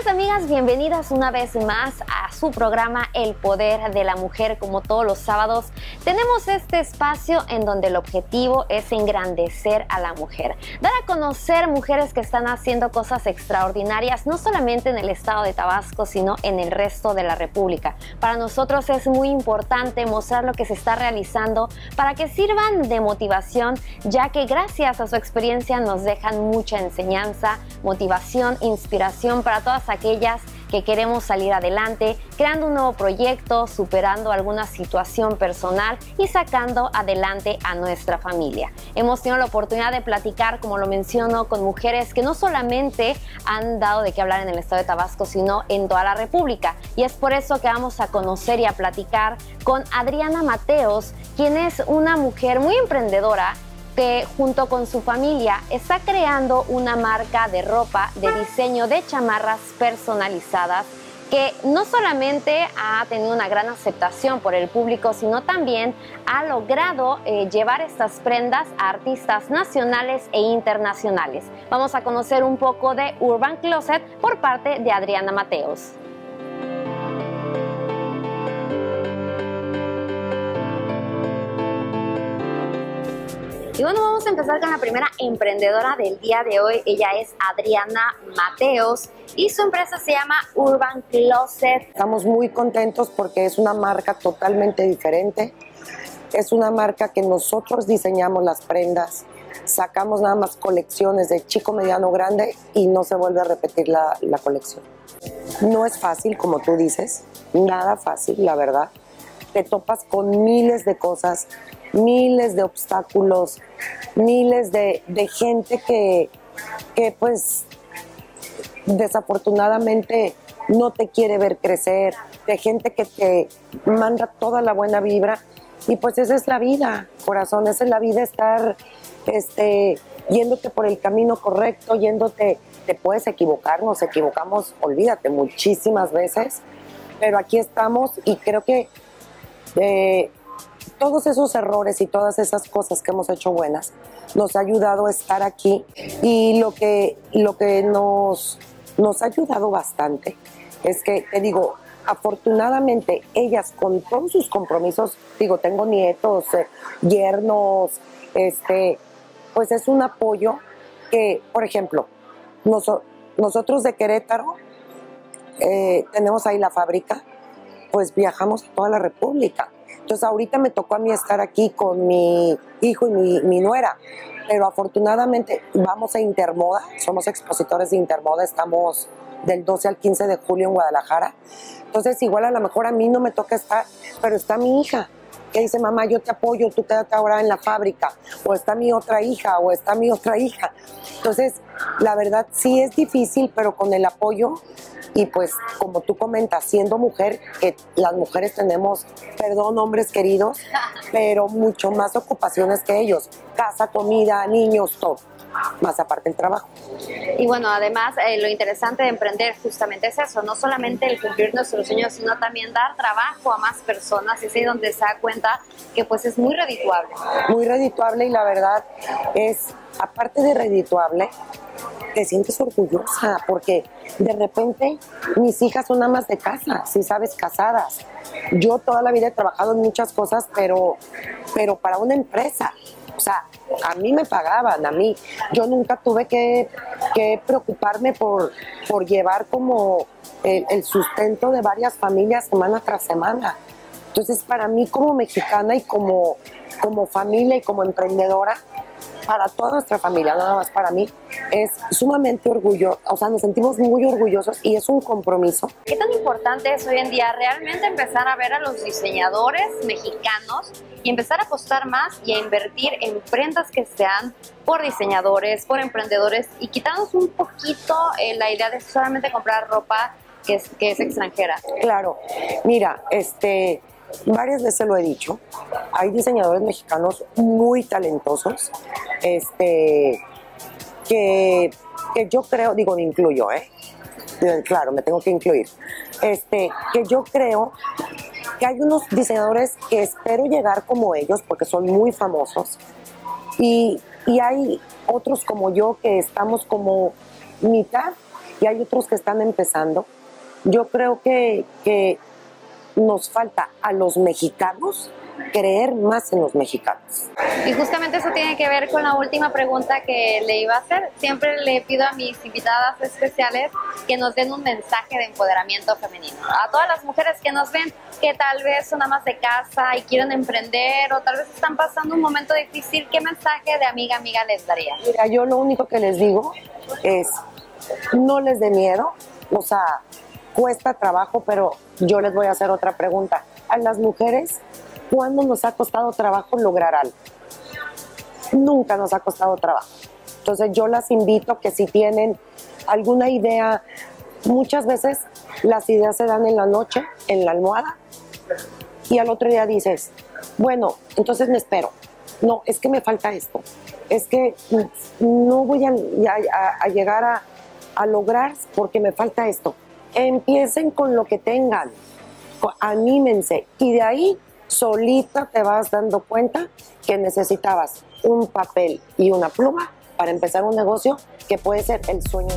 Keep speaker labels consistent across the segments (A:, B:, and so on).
A: Amigas, bienvenidas una vez más a su programa El Poder de la Mujer. Como todos los sábados, tenemos este espacio en donde el objetivo es engrandecer a la mujer, dar a conocer mujeres que están haciendo cosas extraordinarias, no solamente en el estado de Tabasco, sino en el resto de la República. Para nosotros es muy importante mostrar lo que se está realizando para que sirvan de motivación, ya que gracias a su experiencia nos dejan mucha enseñanza, motivación, inspiración para todas aquellas que queremos salir adelante, creando un nuevo proyecto, superando alguna situación personal y sacando adelante a nuestra familia. Hemos tenido la oportunidad de platicar, como lo menciono, con mujeres que no solamente han dado de qué hablar en el estado de Tabasco, sino en toda la República. Y es por eso que vamos a conocer y a platicar con Adriana Mateos, quien es una mujer muy emprendedora, que junto con su familia está creando una marca de ropa de diseño de chamarras personalizadas que no solamente ha tenido una gran aceptación por el público, sino también ha logrado llevar estas prendas a artistas nacionales e internacionales. Vamos a conocer un poco de Urban Closet por parte de Adriana Mateos. Y bueno, vamos a empezar con la primera emprendedora del día de hoy. Ella es Adriana Mateos y su empresa se llama Urban Closet.
B: Estamos muy contentos porque es una marca totalmente diferente. Es una marca que nosotros diseñamos las prendas, sacamos nada más colecciones de chico, mediano, grande y no se vuelve a repetir la colección. No es fácil, como tú dices, nada fácil, la verdad. Te topas con miles de cosas, miles de obstáculos, miles de gente que pues desafortunadamente no te quiere ver crecer, de gente que te manda toda la buena vibra y pues esa es la vida, corazón, esa es la vida, estar yéndote por el camino correcto, te puedes equivocar, nos equivocamos, olvídate, muchísimas veces, pero aquí estamos y creo que todos esos errores y todas esas cosas que hemos hecho buenas nos ha ayudado a estar aquí y lo que nos ha ayudado bastante es que, te digo, afortunadamente ellas con todos sus compromisos, digo, tengo nietos, yernos, pues es un apoyo que, por ejemplo, nosotros de Querétaro tenemos ahí la fábrica, pues viajamos a toda la República. Entonces ahorita me tocó a mí estar aquí con mi hijo y mi nuera, pero afortunadamente vamos a Intermoda, somos expositores de Intermoda, estamos del 12 al 15 de julio en Guadalajara. Entonces igual a lo mejor a mí no me toca estar, pero está mi hija, que dice, mamá, yo te apoyo, tú quédate ahora en la fábrica, o está mi otra hija, o está mi otra hija. Entonces, la verdad sí es difícil, pero con el apoyo, y pues como tú comentas, siendo mujer, que las mujeres tenemos, perdón, hombres queridos, pero mucho más ocupaciones que ellos, casa, comida, niños, todo, más aparte el trabajo.
A: Y bueno, además lo interesante de emprender justamente es eso, no solamente el cumplir nuestros sueños, sino también dar trabajo a más personas, y es ahí donde se da cuenta que pues es muy redituable. Muy redituable,
B: y la verdad es, aparte de redituable, te sientes orgullosa porque de repente mis hijas son amas de casa, si sabes, casadas. Yo toda la vida he trabajado en muchas cosas, pero para una empresa. O sea, a mí me pagaban, yo nunca tuve que preocuparme por llevar como el sustento de varias familias semana tras semana. Entonces, para mí como mexicana y como familia y como emprendedora, para toda nuestra familia, nada más para mí, es sumamente orgullo, o sea, nos sentimos muy orgullosos y es un compromiso.
A: ¿Qué tan importante es hoy en día realmente empezar a ver a los diseñadores mexicanos y empezar a apostar más y a invertir en prendas que sean por diseñadores, por emprendedores y quitarnos un poquito la idea de solamente comprar ropa que es extranjera?
B: Claro, mira, varias veces lo he dicho, hay diseñadores mexicanos muy talentosos, que yo creo, digo, me incluyo, claro, me tengo que incluir, que yo creo que hay unos diseñadores que espero llegar como ellos porque son muy famosos y hay otros como yo que estamos como mitad y hay otros que están empezando. Yo creo que nos falta a los mexicanos creer más en los mexicanos.
A: Y justamente eso tiene que ver con la última pregunta que le iba a hacer. Siempre le pido a mis invitadas especiales que nos den un mensaje de empoderamiento femenino. A todas las mujeres que nos ven, que tal vez son amas de casa y quieren emprender o tal vez están pasando un momento difícil, ¿qué mensaje de amiga les daría?
B: Mira, yo lo único que les digo es, no les dé miedo, o sea, cuesta trabajo, pero yo les voy a hacer otra pregunta. A las mujeres, ¿cuándo nos ha costado trabajo lograr algo? Nunca nos ha costado trabajo. Entonces yo las invito que si tienen alguna idea, muchas veces las ideas se dan en la noche, en la almohada, y al otro día dices, bueno, entonces me espero. No, es que me falta esto. Es que no voy a llegar a lograr porque me falta esto. Empiecen con lo que tengan, anímense, y de ahí solita te vas dando cuenta que necesitabas un papel y una pluma para empezar un negocio que puede ser el sueño.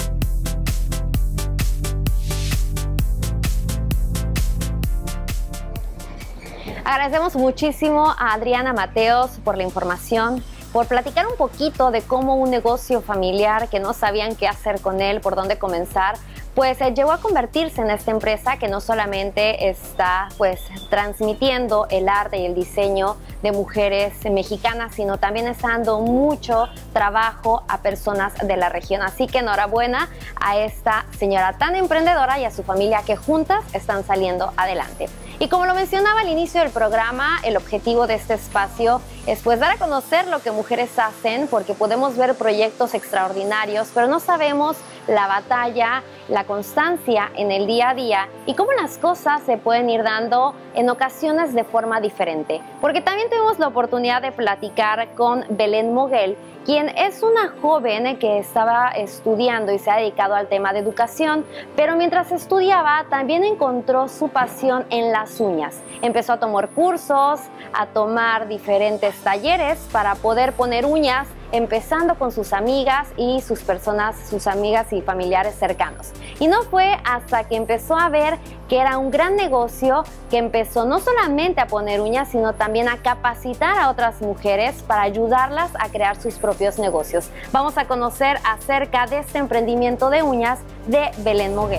A: Agradecemos muchísimo a Adriana Mateos por la información, por platicar un poquito de cómo un negocio familiar que no sabían qué hacer con él, por dónde comenzar, pues llegó a convertirse en esta empresa que no solamente está pues transmitiendo el arte y el diseño de mujeres mexicanas, sino también está dando mucho trabajo a personas de la región. Así que enhorabuena a esta señora tan emprendedora y a su familia que juntas están saliendo adelante. Y como lo mencionaba al inicio del programa, el objetivo de este espacio es pues dar a conocer lo que mujeres hacen, porque podemos ver proyectos extraordinarios, pero no sabemos la batalla, la constancia en el día a día y cómo las cosas se pueden ir dando en ocasiones de forma diferente. Porque también tuvimos la oportunidad de platicar con Belén Moguel, quien es una joven que estaba estudiando y se ha dedicado al tema de educación, pero mientras estudiaba también encontró su pasión en las uñas. Empezó a tomar cursos, a tomar diferentes talleres para poder poner uñas, empezando con sus amigas y sus amigas y familiares cercanos. Y no fue hasta que empezó a ver que era un gran negocio que empezó no solamente a poner uñas, sino también a capacitar a otras mujeres para ayudarlas a crear sus propios negocios. Vamos a conocer acerca de este emprendimiento de uñas de Belén Moguel.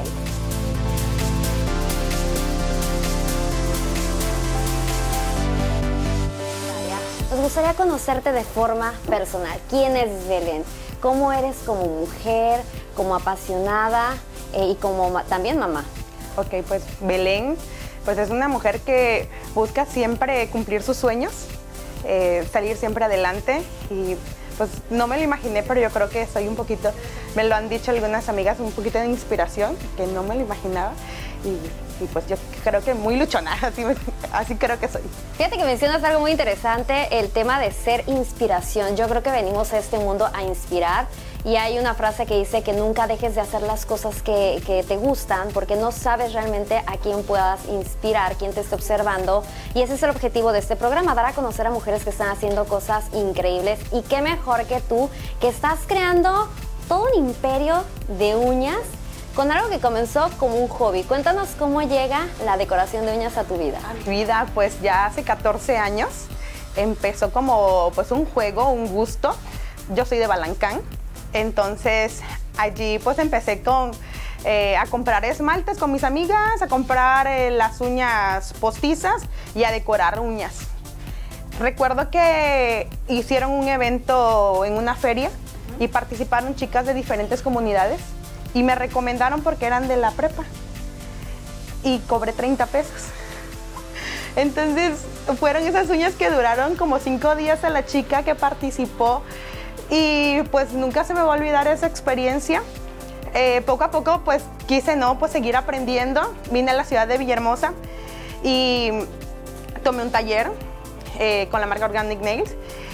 A: Nos gustaría conocerte de forma personal. ¿Quién es Belén? ¿Cómo eres como mujer, como apasionada y como también mamá?
C: Ok, pues Belén pues es una mujer que busca siempre cumplir sus sueños, salir siempre adelante, y pues no me lo imaginé, pero yo creo que soy un poquito, me lo han dicho algunas amigas, un poquito de inspiración, que no me lo imaginaba. Y pues yo creo que muy luchona, así creo que soy.
A: Fíjate que mencionas algo muy interesante, el tema de ser inspiración. Yo creo que venimos a este mundo a inspirar, y hay una frase que dice que nunca dejes de hacer las cosas que te gustan, porque no sabes realmente a quién puedas inspirar, quién te esté observando, y ese es el objetivo de este programa, dar a conocer a mujeres que están haciendo cosas increíbles, y qué mejor que tú, que estás creando todo un imperio de uñas, con algo que comenzó como un hobby. Cuéntanos cómo llega la decoración de uñas a tu vida.
C: A mi vida, pues ya hace 14 años, empezó como pues un juego, un gusto. Yo soy de Balancán, entonces allí pues empecé a comprar esmaltes con mis amigas, a comprar las uñas postizas y a decorar uñas. Recuerdo que hicieron un evento en una feria y participaron chicas de diferentes comunidades, y me recomendaron porque eran de la prepa, y cobré 30 pesos. Entonces fueron esas uñas que duraron como 5 días a la chica que participó, y pues nunca se me va a olvidar esa experiencia. Poco a poco pues quise seguir aprendiendo. Vine a la ciudad de Villahermosa y tomé un taller con la marca Organic Nails,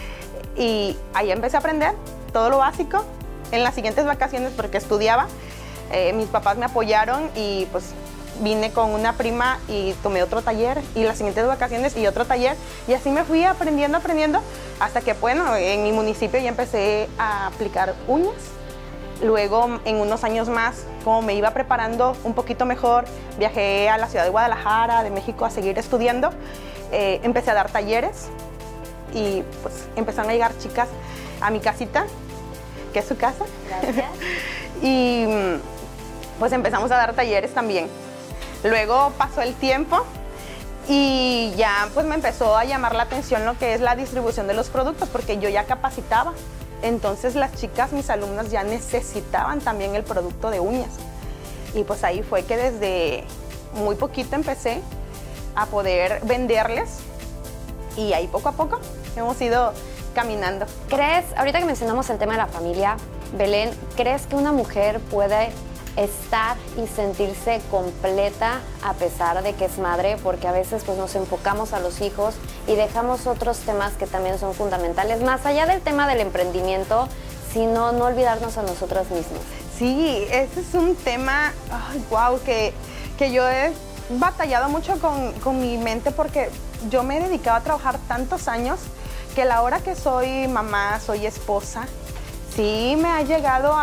C: y ahí empecé a aprender todo lo básico. En las siguientes vacaciones, porque estudiaba, mis papás me apoyaron y pues vine con una prima y tomé otro taller, y las siguientes vacaciones y otro taller, y así me fui aprendiendo, hasta que bueno, en mi municipio ya empecé a aplicar uñas, Luego, en unos años más, como me iba preparando un poquito mejor, viajé a la ciudad de Guadalajara, de México, a seguir estudiando. Empecé a dar talleres y pues empezaron a llegar chicas a mi casita, que es su casa.
A: Gracias.
C: Y pues empezamos a dar talleres también. Luego pasó el tiempo y ya pues me empezó a llamar la atención lo que es la distribución de los productos, porque yo ya capacitaba. Entonces las chicas, mis alumnas, ya necesitaban también el producto de uñas. Y pues ahí fue que desde muy poquito empecé a poder venderles y ahí poco a poco hemos ido caminando.
A: ¿Crees, ahorita que mencionamos el tema de la familia, Belén, crees que una mujer puede estar y sentirse completa a pesar de que es madre? Porque a veces pues nos enfocamos a los hijos y dejamos otros temas que también son fundamentales, más allá del tema del emprendimiento, sino no olvidarnos a nosotras mismas.
C: Sí, ese es un tema, wow, que yo he batallado mucho con mi mente, porque yo me he dedicado a trabajar tantos años que la hora que soy mamá, soy esposa, sí me ha llegado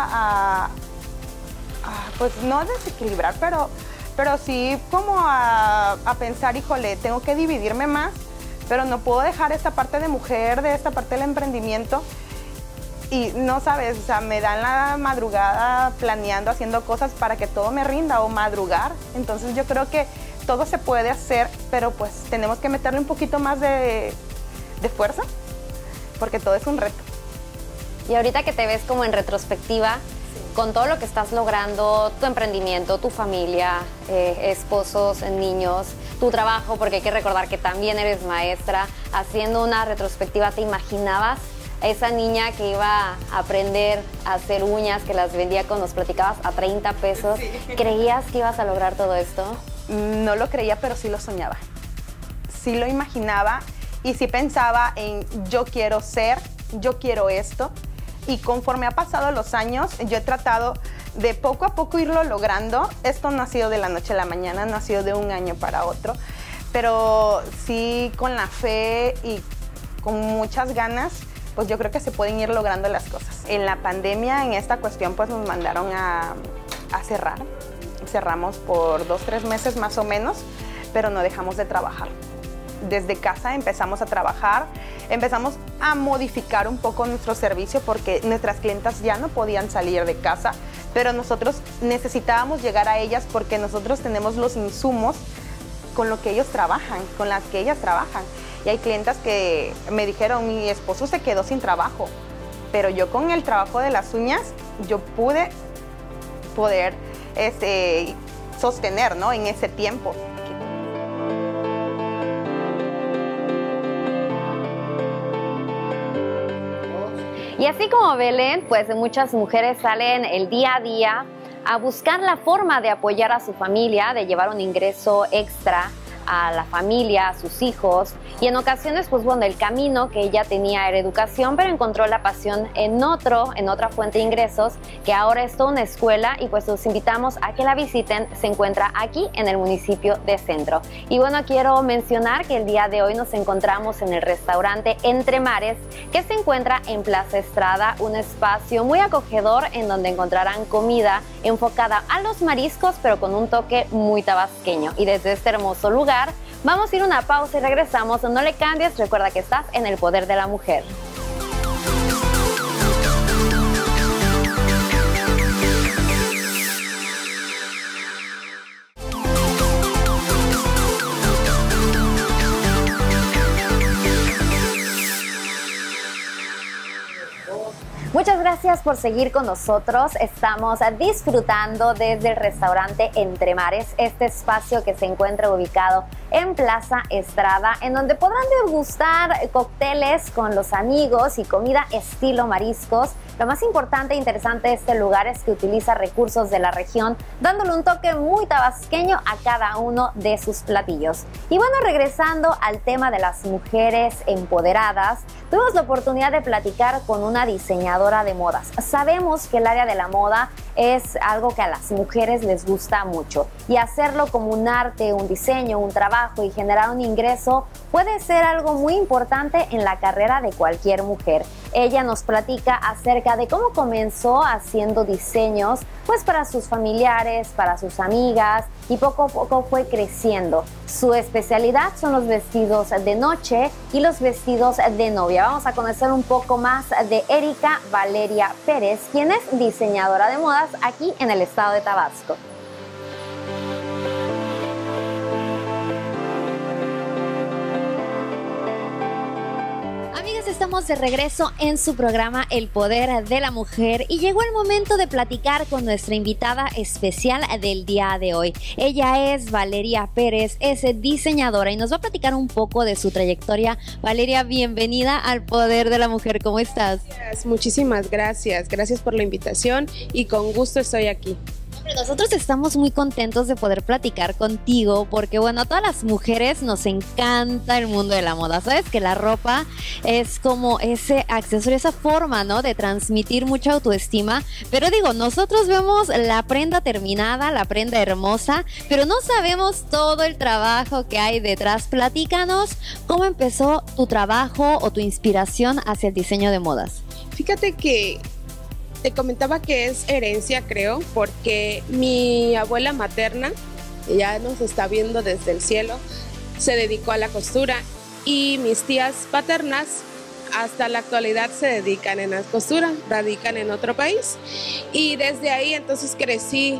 C: pues no desequilibrar, pero sí como a pensar, híjole, tengo que dividirme más, pero no puedo dejar esta parte de mujer, de esta parte del emprendimiento. Y no sabes, o sea, me dan la madrugada planeando, haciendo cosas para que todo me rinda, o madrugar. Entonces yo creo que todo se puede hacer, pero pues tenemos que meterle un poquito más de fuerza, porque todo es un reto.
A: Y ahorita que te ves como en retrospectiva, con todo lo que estás logrando, tu emprendimiento, tu familia, esposos, niños, tu trabajo, porque hay que recordar que también eres maestra, haciendo una retrospectiva, ¿te imaginabas a esa niña que iba a aprender a hacer uñas, que las vendía, cuando nos platicabas, a 30 pesos? Sí. ¿Creías que ibas a lograr todo esto?
C: No lo creía, pero sí lo soñaba. Sí lo imaginaba y sí pensaba en yo quiero ser, yo quiero esto. Y conforme ha pasado los años, yo he tratado de poco a poco irlo logrando. Esto no ha sido de la noche a la mañana, no ha sido de un año para otro, pero sí con la fe y con muchas ganas, pues yo creo que se pueden ir logrando las cosas. En la pandemia, en esta cuestión, pues nos mandaron a cerrar. Cerramos por 2-3 meses más o menos, pero no dejamos de trabajar. Desde casa empezamos a trabajar, empezamos a modificar un poco nuestro servicio, porque nuestras clientas ya no podían salir de casa, pero nosotros necesitábamos llegar a ellas porque nosotros tenemos los insumos con lo que ellos trabajan, con las que ellas trabajan. Y hay clientas que me dijeron, mi esposo se quedó sin trabajo, pero yo con el trabajo de las uñas, yo pude poder sostener, ¿no?, en ese tiempo.
A: Y así como Belén, pues muchas mujeres salen el día a día a buscar la forma de apoyar a su familia, de llevar un ingreso extra a la familia, a sus hijos, y en ocasiones, pues bueno, el camino que ella tenía era educación, pero encontró la pasión en otra fuente de ingresos, que ahora es toda una escuela, y pues los invitamos a que la visiten. Se encuentra aquí en el municipio de Centro. Y bueno, quiero mencionar que el día de hoy nos encontramos en el restaurante Entre Mares, que se encuentra en Plaza Estrada, un espacio muy acogedor en donde encontrarán comida enfocada a los mariscos, pero con un toque muy tabasqueño. Y desde este hermoso lugar vamos a ir a una pausa y regresamos. No le cambies, recuerda que estás en El Poder de la Mujer. Muchas gracias por seguir con nosotros. Estamos disfrutando desde el restaurante Entre Mares, este espacio que se encuentra ubicado en Plaza Estrada, en donde podrán degustar cócteles con los amigos y comida estilo mariscos. Lo más importante e interesante de este lugar es que utiliza recursos de la región, dándole un toque muy tabasqueño a cada uno de sus platillos. Y bueno, regresando al tema de las mujeres empoderadas, tuvimos la oportunidad de platicar con una diseñadora de modas. Sabemos que el área de la moda es algo que a las mujeres les gusta mucho, y hacerlo como un arte, un diseño, un trabajo y generar un ingreso puede ser algo muy importante en la carrera de cualquier mujer. Ella nos platica acerca de cómo comenzó haciendo diseños pues para sus familiares, para sus amigas, y poco a poco fue creciendo. Su especialidad son los vestidos de noche y los vestidos de novia. Vamos a conocer un poco más de Erika Valeria Pérez, quien es diseñadora de modas aquí en el estado de Tabasco. Amigas, estamos de regreso en su programa El Poder de la Mujer y llegó el momento de platicar con nuestra invitada especial del día de hoy. Ella es Valeria Pérez, es diseñadora y nos va a platicar un poco de su trayectoria. Valeria, bienvenida al Poder de la Mujer, ¿cómo estás?
D: Muchísimas gracias, gracias por la invitación y con gusto estoy aquí.
A: Nosotros estamos muy contentos de poder platicar contigo porque, bueno, a todas las mujeres nos encanta el mundo de la moda. Sabes que la ropa es como ese accesorio, esa forma, ¿no?, de transmitir mucha autoestima. Pero digo, nosotros vemos la prenda terminada, la prenda hermosa, pero no sabemos todo el trabajo que hay detrás. Platícanos cómo empezó tu trabajo o tu inspiración hacia el diseño de modas.
D: Fíjate que te comentaba que es herencia, creo, porque mi abuela materna, ella nos está viendo desde el cielo, se dedicó a la costura y mis tías paternas hasta la actualidad se dedican en la costura, radican en otro país y desde ahí entonces crecí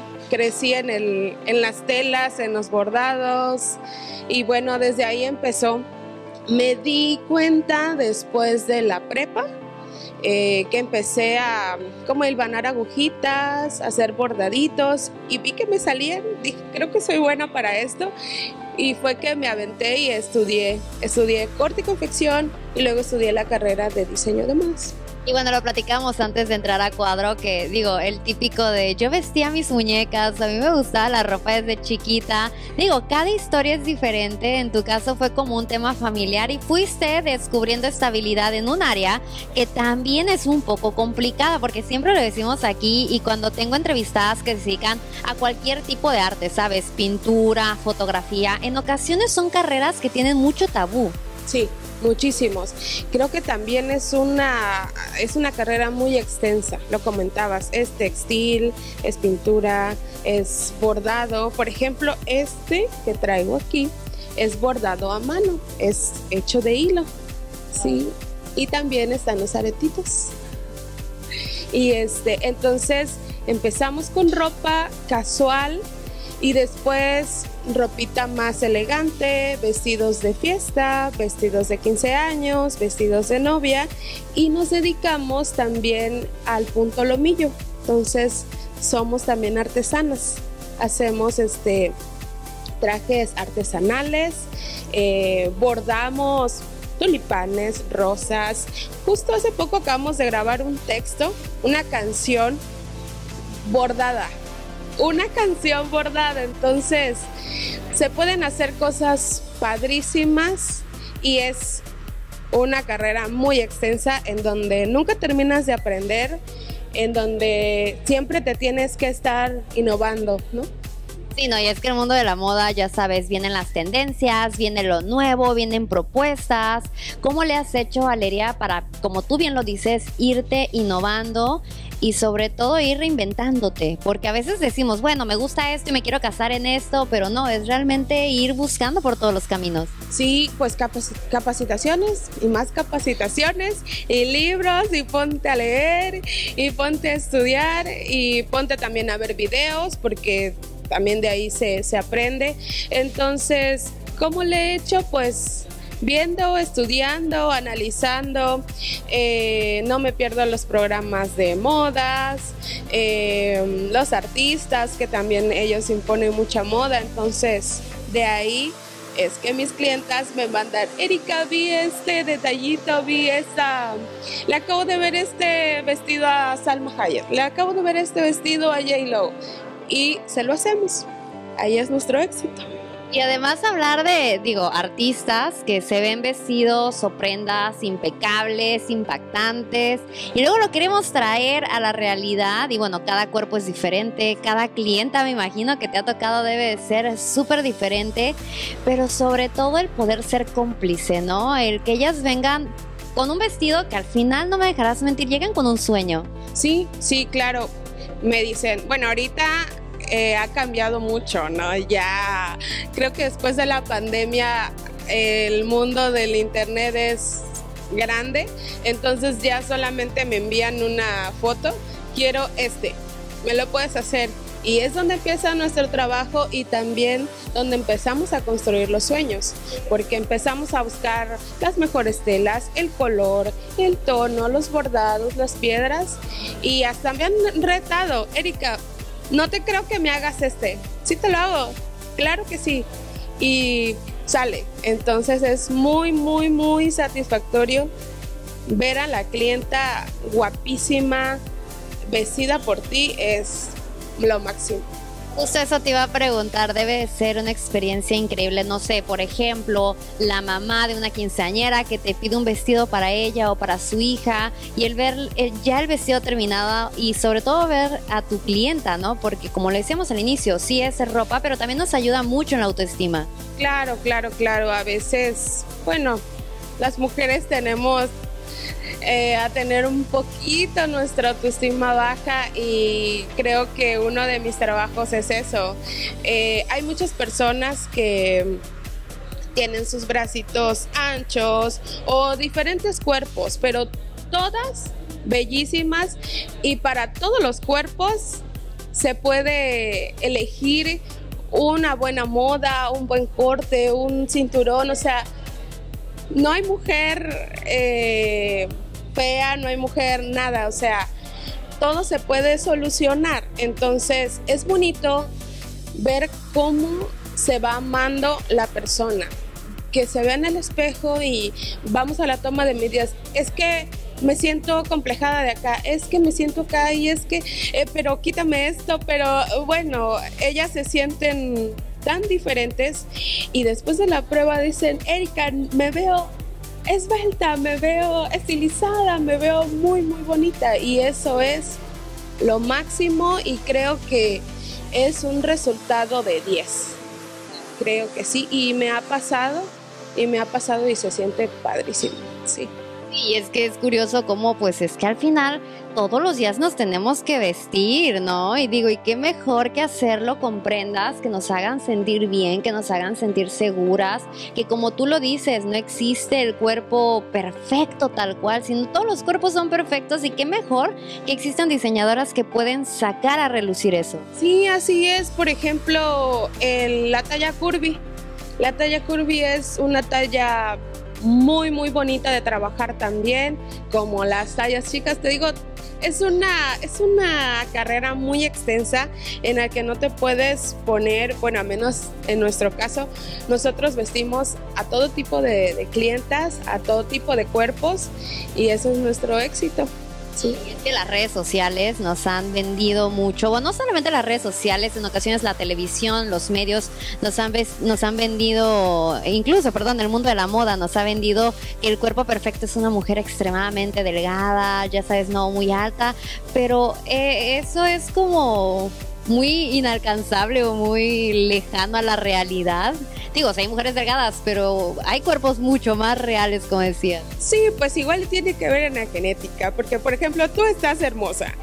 D: en las telas, en los bordados y bueno, desde ahí empezó. Me di cuenta después de la prepa que empecé a como hilvanar agujitas, hacer bordaditos y vi que me salían, dije, creo que soy buena para esto y fue que me aventé y estudié corte y confección y luego estudié la carrera de diseño de modas.
A: Y bueno, lo platicamos antes de entrar a cuadro, que digo, el típico de yo vestía mis muñecas, a mí me gustaba la ropa desde chiquita. Digo, cada historia es diferente, en tu caso fue como un tema familiar y fuiste descubriendo estabilidad en un área que también es un poco complicada, porque siempre lo decimos aquí y cuando tengo entrevistadas que se dedican a cualquier tipo de arte, ¿sabes? Pintura, fotografía, en ocasiones son carreras que tienen mucho tabú.
D: Sí, muchísimos. Creo que también es una carrera muy extensa, lo comentabas, es textil, es pintura, es bordado. Por ejemplo, este que traigo aquí es bordado a mano, es hecho de hilo, ¿sí? Y también están los aretitos. Y entonces empezamos con ropa casual y después ropita más elegante, vestidos de fiesta, vestidos de 15 años, vestidos de novia y nos dedicamos también al punto lomillo. Entonces somos también artesanas, hacemos trajes artesanales, bordamos tulipanes, rosas. Justo hace poco acabamos de grabar un texto, una canción bordada. Entonces se pueden hacer cosas padrísimas y es una carrera muy extensa en donde nunca terminas de aprender, en donde siempre te tienes que estar innovando, ¿no?
A: Sí, no, y es que el mundo de la moda, ya sabes, vienen las tendencias, viene lo nuevo, vienen propuestas. ¿Cómo le has hecho, Valeria, para, como tú bien lo dices, irte innovando y sobre todo ir reinventándote? Porque a veces decimos, bueno, me gusta esto y me quiero casar en esto, pero no, es realmente ir buscando por todos los caminos.
D: Sí, pues capacitaciones y más capacitaciones y libros y ponte a leer y ponte a estudiar y ponte también a ver videos porque también de ahí se aprende. Entonces, ¿cómo le he hecho? Pues viendo, estudiando, analizando, no me pierdo los programas de modas, los artistas que también ellos imponen mucha moda, entonces de ahí es que mis clientas me mandan, Erika, vi este detallito, vi esta, le acabo de ver este vestido a Salma Hayek, le acabo de ver este vestido a J-Lo y se lo hacemos, ahí es nuestro éxito.
A: Y además hablar de, artistas que se ven vestidos o prendas impecables, impactantes, y luego lo queremos traer a la realidad, y bueno, cada cuerpo es diferente, cada clienta me imagino que te ha tocado debe de ser súper diferente, pero sobre todo el poder ser cómplice, ¿no? El que ellas vengan con un vestido que al final, no me dejarás mentir, llegan con un sueño.
D: Sí, sí, claro. Me dicen, bueno, ahorita ha cambiado mucho, ¿no? Ya creo que después de la pandemia el mundo del internet es grande, entonces ya solamente me envían una foto, quiero me lo puedes hacer. Y es donde empieza nuestro trabajo y también donde empezamos a construir los sueños, porque empezamos a buscar las mejores telas, el color, el tono, los bordados, las piedras, y hasta me han retado, Erika, no te creo que me hagas sí te lo hago, claro que sí, y sale. Entonces es muy, muy, muy satisfactorio ver a la clienta guapísima, vestida por ti, es lo máximo.
A: Justo eso te iba a preguntar, debe ser una experiencia increíble, no sé, por ejemplo, la mamá de una quinceañera que te pide un vestido para ella o para su hija, y el ver ya el vestido terminado, y sobre todo ver a tu clienta, ¿no? Porque como le decíamos al inicio, sí es ropa, pero también nos ayuda mucho en la autoestima.
D: Claro, claro, claro, a veces, bueno, las mujeres tenemos a tener un poquito nuestra autoestima baja, y creo que uno de mis trabajos es eso. Hay muchas personas que tienen sus bracitos anchos o diferentes cuerpos, pero todas bellísimas, y para todos los cuerpos se puede elegir una buena moda, un buen corte, un cinturón, o sea, no hay mujer fea, no hay mujer nada, o sea, todo se puede solucionar. Entonces es bonito ver cómo se va amando la persona, que se vea en el espejo y vamos a la toma de medidas. Es que me siento complejada de acá, es que me siento acá, y es que, pero quítame esto, pero bueno, ellas se sienten tan diferentes, y después de la prueba dicen, Erika, me veo esbelta, me veo estilizada, me veo muy, muy bonita, y eso es lo máximo, y creo que es un resultado de 10. Creo que sí, y me ha pasado y se siente padrísimo, sí.
A: Y es que es curioso cómo, pues es que al final todos los días nos tenemos que vestir, ¿no? Y digo, y qué mejor que hacerlo con prendas que nos hagan sentir bien, que nos hagan sentir seguras, que como tú lo dices, no existe el cuerpo perfecto tal cual, sino todos los cuerpos son perfectos, y qué mejor que existan diseñadoras que pueden sacar a relucir eso.
D: Sí, así es. Por ejemplo, la talla curvy. La talla curvy es una talla muy, muy bonita de trabajar también, como las tallas chicas. Te digo, es una carrera muy extensa en la que no te puedes poner, bueno, al menos en nuestro caso, nosotros vestimos a todo tipo de clientas, a todo tipo de cuerpos, y eso es nuestro éxito. Sí.
A: Y es que las redes sociales nos han vendido mucho, bueno, no solamente las redes sociales, en ocasiones la televisión, los medios nos han vendido, incluso, perdón, el mundo de la moda nos ha vendido que el cuerpo perfecto es una mujer extremadamente delgada, ya sabes, no muy alta, pero eso es como muy inalcanzable o muy lejano a la realidad. Digo, o sea, hay mujeres delgadas, pero hay cuerpos mucho más reales, como decías.
D: Sí, pues igual tiene que ver en la genética, porque por ejemplo, tú estás hermosa,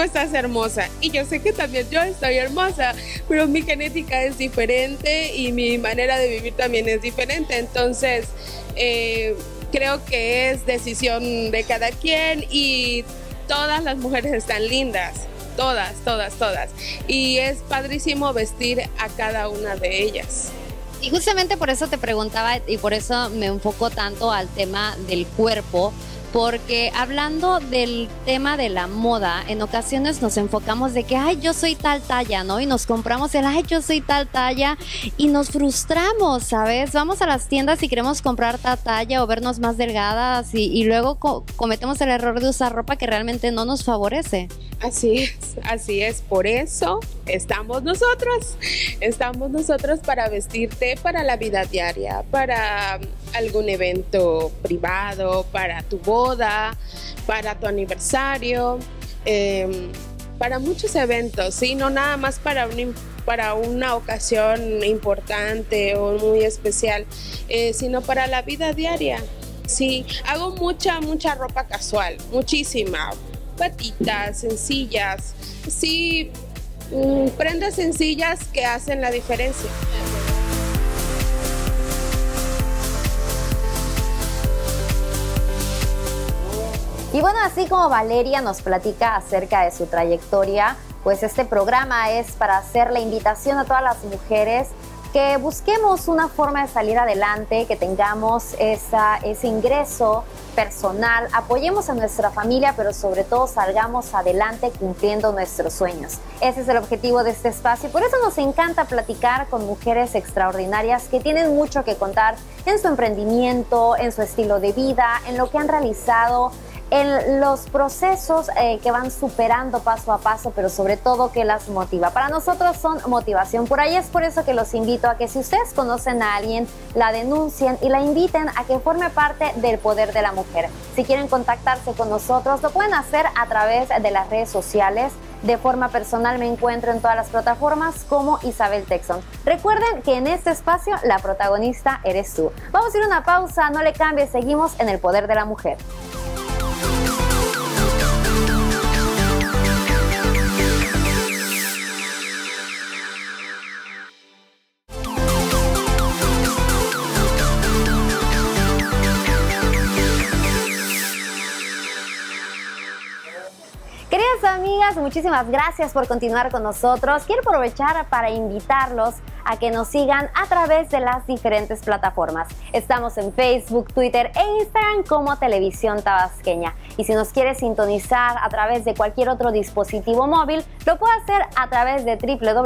D: y yo sé que también yo estoy hermosa, pero mi genética es diferente y mi manera de vivir también es diferente. Entonces, creo que es decisión de cada quien, y todas las mujeres están lindas. Todas. Y es padrísimo vestir a cada una de ellas.
A: Y justamente por eso te preguntaba, y por eso me enfoco tanto al tema del cuerpo, porque hablando del tema de la moda, en ocasiones nos enfocamos de que, ay, yo soy tal talla, ¿no? Y nos compramos el, ay, yo soy tal talla, y nos frustramos, ¿sabes? Vamos a las tiendas y queremos comprar tal talla o vernos más delgadas, y luego cometemos el error de usar ropa que realmente no nos favorece.
D: Así es, por eso estamos nosotros para vestirte para la vida diaria, para algún evento privado, para tu boda, para tu aniversario, para muchos eventos, ¿sí? No nada más para una ocasión importante o muy especial, sino para la vida diaria. Sí, hago mucha ropa casual, muchísima. Patitas, sencillas, sí, prendas sencillas que hacen la diferencia.
A: Y bueno, así como Valeria nos platica acerca de su trayectoria, pues este programa es para hacer la invitación a todas las mujeres que busquemos una forma de salir adelante, que tengamos ese ingreso personal, apoyemos a nuestra familia, pero sobre todo salgamos adelante cumpliendo nuestros sueños. Ese es el objetivo de este espacio y por eso nos encanta platicar con mujeres extraordinarias que tienen mucho que contar en su emprendimiento, en su estilo de vida, en lo que han realizado, en los procesos que van superando paso a paso, pero sobre todo que las motiva. Para nosotros son motivación. Por ahí es por eso que los invito a que si ustedes conocen a alguien, la denuncien y la inviten a que forme parte del poder de la mujer. Si quieren contactarse con nosotros, lo pueden hacer a través de las redes sociales. De forma personal me encuentro en todas las plataformas como Isabel Texon. Recuerden que en este espacio la protagonista eres tú. Vamos a ir a una pausa, no le cambies, seguimos en el poder de la mujer. Queridas amigas, muchísimas gracias por continuar con nosotros. Quiero aprovechar para invitarlos a que nos sigan a través de las diferentes plataformas. Estamos en Facebook, Twitter e Instagram como Televisión Tabasqueña. Y si nos quiere sintonizar a través de cualquier otro dispositivo móvil, lo puede hacer a través de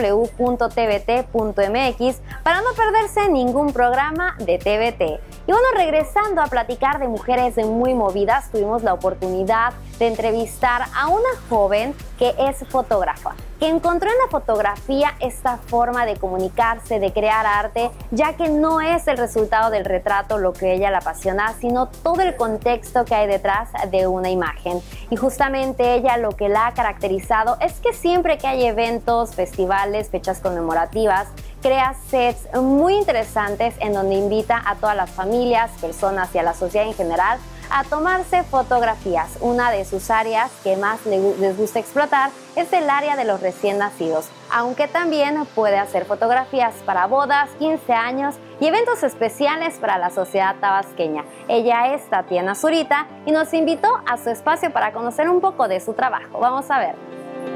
A: www.tvt.mx para no perderse ningún programa de TVT. Y bueno, regresando a platicar de mujeres muy movidas, tuvimos la oportunidad de entrevistar a una joven que es fotógrafa, que encontró en la fotografía esta forma de comunicarse, de crear arte, ya que no es el resultado del retrato lo que ella la apasiona, sino todo el contexto que hay detrás de una imagen. Y justamente ella lo que la ha caracterizado es que siempre que hay eventos, festivales, fechas conmemorativas, crea sets muy interesantes en donde invita a todas las familias, personas y a la sociedad en general a tomarse fotografías. Una de sus áreas que más les gusta explotar es el área de los recién nacidos, aunque también puede hacer fotografías para bodas, 15 años y eventos especiales para la sociedad tabasqueña. Ella es Tatiana Zurita y nos invitó a su espacio para conocer un poco de su trabajo. Vamos a ver.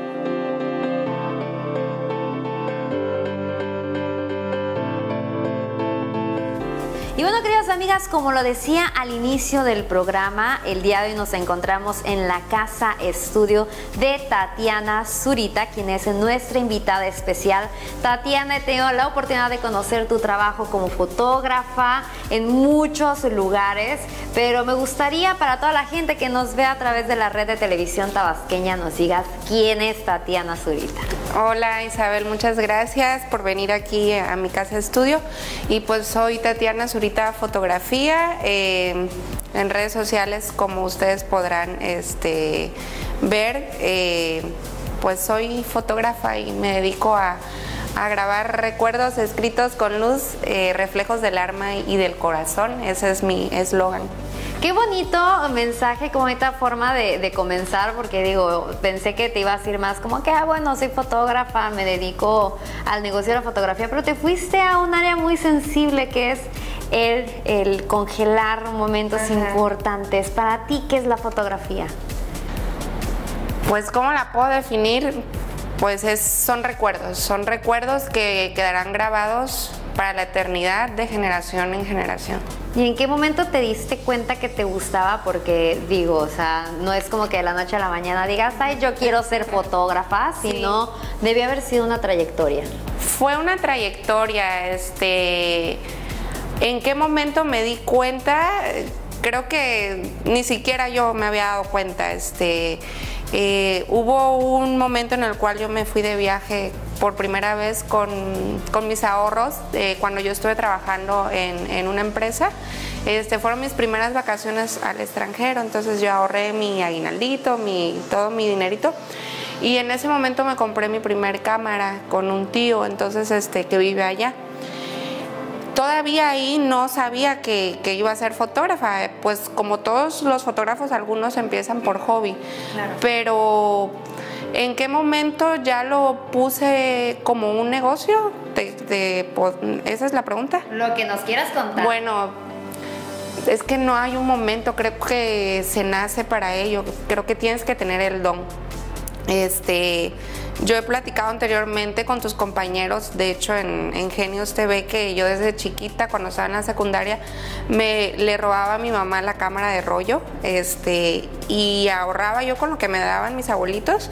A: Y bueno, queridas amigas, como lo decía al inicio del programa, el día de hoy nos encontramos en la casa estudio de Tatiana Zurita, quien es nuestra invitada especial. Tatiana, he tenido la oportunidad de conocer tu trabajo como fotógrafa en muchos lugares, pero me gustaría para toda la gente que nos ve a través de la red de televisión tabasqueña nos digas quién es Tatiana Zurita.
E: Hola Isabel, muchas gracias por venir aquí a mi casa estudio. Y pues soy Tatiana Zurita Fotografía, en redes sociales como ustedes podrán ver, pues soy fotógrafa y me dedico a grabar recuerdos escritos con luz, reflejos del alma y del corazón. Ese es mi eslogan.
A: Qué bonito mensaje, qué bonita forma de comenzar, porque digo, pensé que te ibas a ir más como que, bueno, soy fotógrafa, me dedico al negocio de la fotografía, pero te fuiste a un área muy sensible que es el congelar momentos importantes. Para ti, ¿qué es la fotografía?
E: Pues, ¿cómo la puedo definir? Pues son recuerdos que quedarán grabados para la eternidad de generación en generación.
A: ¿Y en qué momento te diste cuenta que te gustaba? Porque digo, o sea, no es como que de la noche a la mañana digas, ay, yo quiero ser fotógrafa, sino debió haber sido una trayectoria.
E: Fue una trayectoria, ¿en qué momento me di cuenta? Creo que ni siquiera yo me había dado cuenta, hubo un momento en el cual yo me fui de viaje por primera vez con mis ahorros, cuando yo estuve trabajando en una empresa. Fueron mis primeras vacaciones al extranjero, entonces yo ahorré mi aguinaldito, todo mi dinerito, y en ese momento me compré mi primer cámara con un tío, entonces que vive allá. todavía ahí no sabía que iba a ser fotógrafa, pues como todos los fotógrafos, algunos empiezan por hobby, claro. Pero ¿en qué momento ya lo puse como un negocio? ¿Esa es la pregunta?
A: Lo que nos quieras contar.
E: Bueno, es que no hay un momento, creo que se nace para ello, creo que tienes que tener el don. Yo he platicado anteriormente con tus compañeros, de hecho en Genius TV, que yo desde chiquita, cuando estaba en la secundaria, le robaba a mi mamá la cámara de rollo, y ahorraba yo con lo que me daban mis abuelitos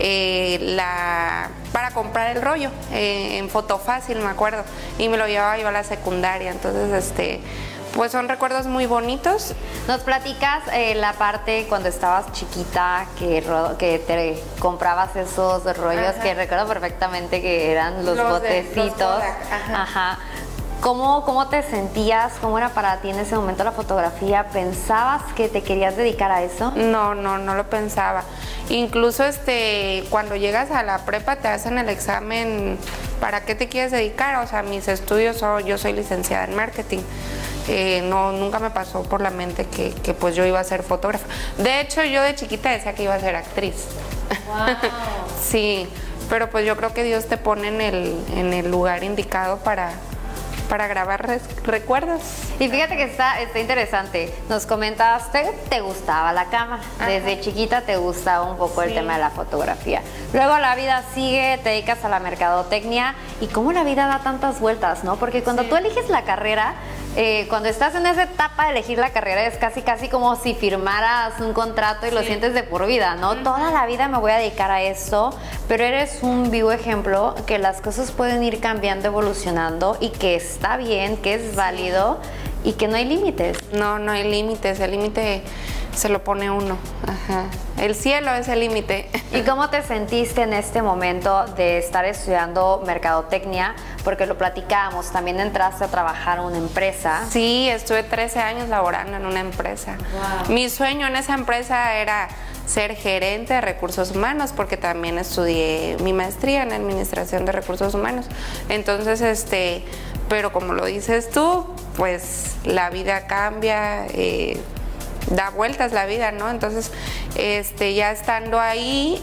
E: para comprar el rollo en Fotofácil, me acuerdo, y me lo llevaba yo a la secundaria. Entonces, pues son recuerdos muy bonitos.
A: ¿Nos platicas la parte cuando estabas chiquita que te comprabas esos rollos? Ajá. Que recuerdo perfectamente que eran los botecitos? Ajá. ¿Cómo te sentías? ¿Cómo era para ti en ese momento la fotografía? ¿Pensabas que te querías dedicar a eso?
E: No lo pensaba. Incluso cuando llegas a la prepa te hacen el examen ¿para qué te quieres dedicar? O sea, mis estudios, yo soy licenciada en marketing. Nunca me pasó por la mente que pues yo iba a ser fotógrafa. De hecho, yo de chiquita decía que iba a ser actriz. Wow. Sí, pero pues yo creo que Dios te pone en el lugar indicado para grabar recuerdos.
A: Y fíjate que está interesante. Nos comentaste, te gustaba la cámara. Ajá. Desde chiquita te gustaba un poco el tema de la fotografía. Luego la vida sigue, te dedicas a la mercadotecnia y cómo la vida da tantas vueltas, ¿no? Porque cuando tú eliges la carrera, cuando estás en esa etapa de elegir la carrera es casi como si firmaras un contrato y lo sientes de por vida, ¿no? Toda la vida me voy a dedicar a esto, pero eres un vivo ejemplo que las cosas pueden ir cambiando, evolucionando y que está bien, que es válido y que no hay límites.
E: No hay límites, el límite se lo pone uno. Ajá. El cielo es el límite.
A: ¿Y cómo te sentiste en este momento de estar estudiando mercadotecnia? Porque lo platicábamos, también entraste a trabajar en una empresa.
E: Sí, estuve 13 años laborando en una empresa. Wow. Mi sueño en esa empresa era ser gerente de recursos humanos, porque también estudié mi maestría en administración de recursos humanos. Entonces, pero como lo dices tú, pues la vida cambia, da vueltas la vida, ¿no? Entonces, ya estando ahí,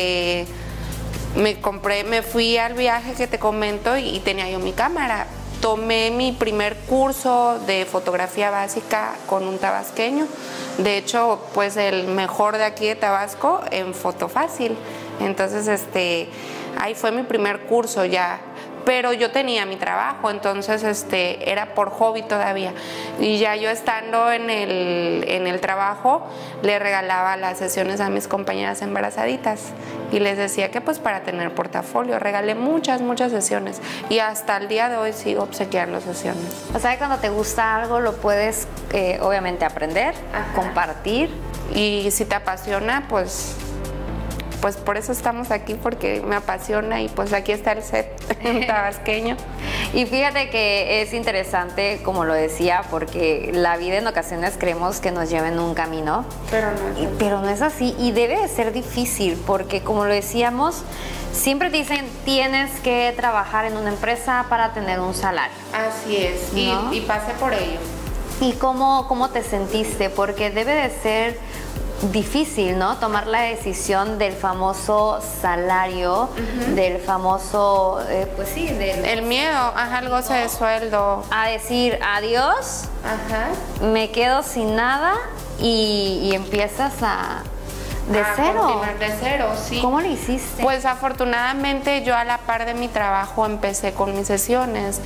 E: me fui al viaje que te comento y tenía yo mi cámara. Tomé mi primer curso de fotografía básica con un tabasqueño. De hecho, pues el mejor de aquí de Tabasco en Fotofácil. Entonces, ahí fue mi primer curso ya. Pero yo tenía mi trabajo, entonces era por hobby todavía. Y ya yo estando en el trabajo, le regalaba las sesiones a mis compañeras embarazaditas. Y les decía que pues para tener portafolio, regalé muchas sesiones. Y hasta el día de hoy sigo obsequiando sesiones.
A: O sea que cuando te gusta algo lo puedes obviamente aprender, compartir.
E: Y si te apasiona, pues por eso estamos aquí, porque me apasiona y pues aquí está el set tabasqueño.
A: Y fíjate que es interesante, como lo decía, porque la vida en ocasiones creemos que nos lleva en un camino, pero no es así y debe de ser difícil, porque como lo decíamos, siempre te dicen tienes que trabajar en una empresa para tener un salario.
E: Así es, ¿no? y pasé por ello.
A: ¿Y cómo te sentiste? Porque debe de ser difícil, ¿no? Tomar la decisión del famoso salario, del famoso, pues sí,
E: el miedo, al goce de sueldo.
A: A decir adiós, me quedo sin nada y empiezas de cero.
E: Continuar de cero, sí.
A: ¿Cómo lo hiciste?
E: Pues afortunadamente yo a la par de mi trabajo empecé con mis sesiones.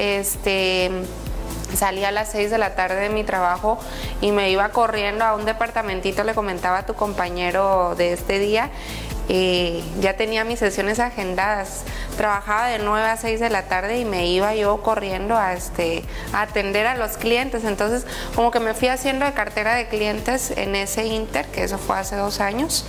E: Salí a las 6 de la tarde de mi trabajo y me iba corriendo a un departamentito, le comentaba a tu compañero de este día, ya tenía mis sesiones agendadas, trabajaba de 9 a 6 de la tarde y me iba yo corriendo a atender a los clientes. Entonces como que me fui haciendo de cartera de clientes en ese inter, que eso fue hace 2 años,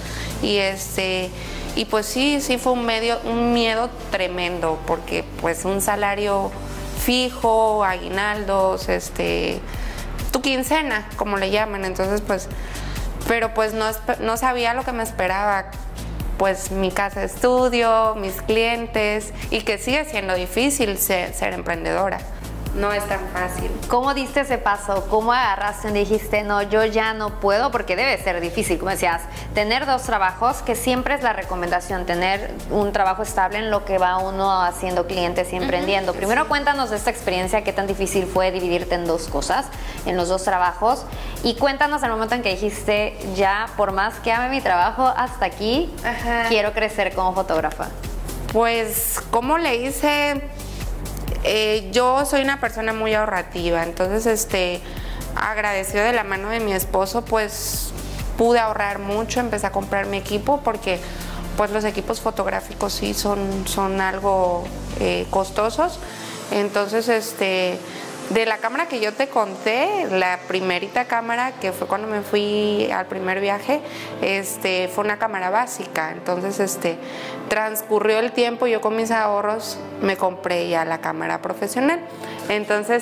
E: y pues sí fue un miedo tremendo, porque pues un salario fijo, aguinaldos, tu quincena, como le llaman. Entonces pues, pero pues no sabía lo que me esperaba, pues mi casa de estudio, mis clientes, y que sigue siendo difícil ser emprendedora. no es tan fácil.
A: ¿Cómo diste ese paso? ¿Cómo agarraste y dijiste, no, yo ya no puedo? Porque debe ser difícil, como decías, tener 2 trabajos, que siempre es la recomendación, tener un trabajo estable en lo que va uno haciendo clientes y emprendiendo. Primero cuéntanos de esta experiencia, qué tan difícil fue dividirte en 2 cosas, en los 2 trabajos, y cuéntanos el momento en que dijiste, ya, por más que ame mi trabajo, hasta aquí, quiero crecer como fotógrafa.
E: Pues, ¿cómo le hice? Yo soy una persona muy ahorrativa, entonces agradecido de la mano de mi esposo, pues pude ahorrar mucho, empecé a comprar mi equipo porque pues los equipos fotográficos sí son algo costosos. Entonces de la cámara que yo te conté, la primerita cámara que fue cuando me fui al primer viaje, fue una cámara básica. Entonces transcurrió el tiempo, yo con mis ahorros me compré ya la cámara profesional. Entonces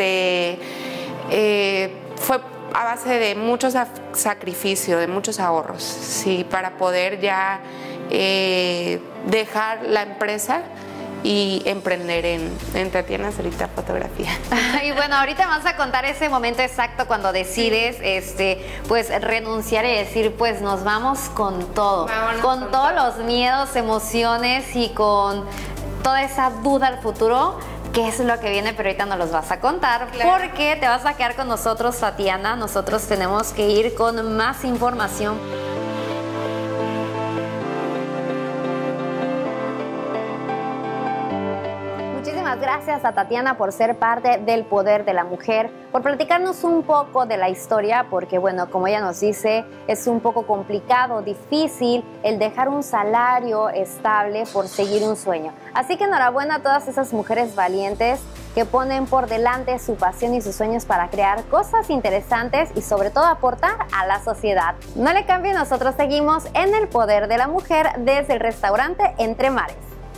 E: fue a base de mucho sacrificio, de muchos ahorros, sí, para poder ya dejar la empresa y emprender en Tatiana Zurita Fotografía.
A: Y bueno, ahorita vamos a contar ese momento exacto cuando decides pues renunciar y decir, pues nos vamos con todo.
E: Vámonos
A: con todos los miedos, emociones y con toda esa duda al futuro. ¿Qué es lo que viene? Pero ahorita nos los vas a contar, claro, porque te vas a quedar con nosotros, Tatiana. Nosotros tenemos que ir con más información. Gracias a Tatiana por ser parte del Poder de la Mujer, por platicarnos un poco de la historia, porque bueno, como ella nos dice, es un poco complicado, difícil el dejar un salario estable por seguir un sueño. Así que enhorabuena a todas esas mujeres valientes que ponen por delante su pasión y sus sueños para crear cosas interesantes y sobre todo aportar a la sociedad. No le cambien, nosotros seguimos en el Poder de la Mujer desde el restaurante Entre Mares.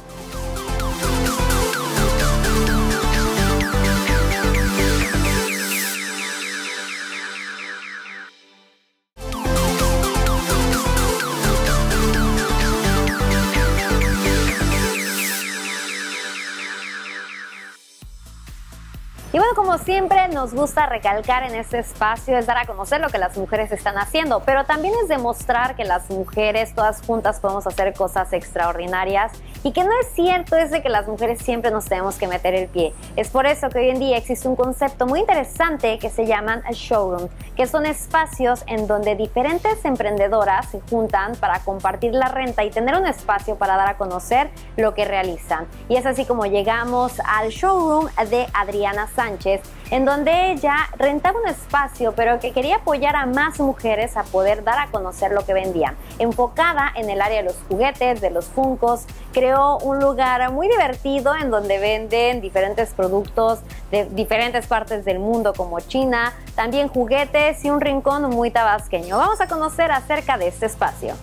A: Y bueno, como siempre nos gusta recalcar en este espacio, es dar a conocer lo que las mujeres están haciendo, pero también es demostrar que las mujeres todas juntas podemos hacer cosas extraordinarias y que no es cierto es de que las mujeres siempre nos tenemos que meter el pie. Es por eso que hoy en día existe un concepto muy interesante que se llaman showrooms, que son espacios en donde diferentes emprendedoras se juntan para compartir la renta y tener un espacio para dar a conocer lo que realizan. Y es así como llegamos al showroom de Adriana Sánchez, en donde ella rentaba un espacio, pero que quería apoyar a más mujeres a poder dar a conocer lo que vendían. Enfocada en el área de los juguetes, de los funcos, creó un lugar muy divertido en donde venden diferentes productos de diferentes partes del mundo como China, también juguetes y un rincón muy tabasqueño. Vamos a conocer acerca de este espacio.